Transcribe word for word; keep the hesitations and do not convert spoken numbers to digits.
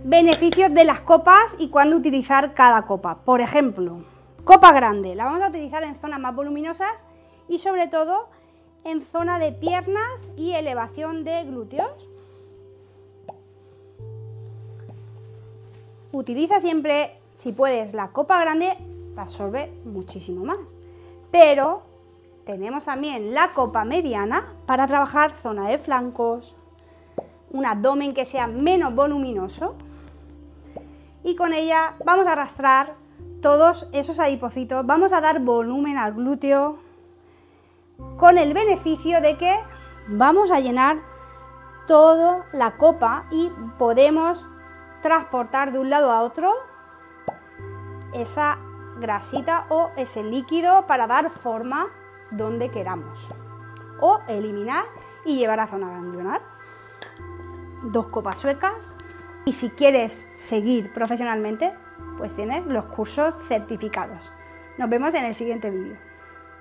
beneficios de las copas y cuándo utilizar cada copa. Por ejemplo, copa grande, la vamos a utilizar en zonas más voluminosas y sobre todo en zona de piernas y elevación de glúteos. Utiliza siempre, si puedes, la copa grande, te absorbe muchísimo más. Pero tenemos también la copa mediana para trabajar zona de flancos, un abdomen que sea menos voluminoso y con ella vamos a arrastrar todos esos adipocitos, vamos a dar volumen al glúteo con el beneficio de que vamos a llenar toda la copa y podemos transportar de un lado a otro esa grasita o ese líquido para dar forma donde queramos o eliminar y llevar a zona ganglionar. Dos copas suecas y si quieres seguir profesionalmente pues tienes los cursos certificados. Nos vemos en el siguiente vídeo.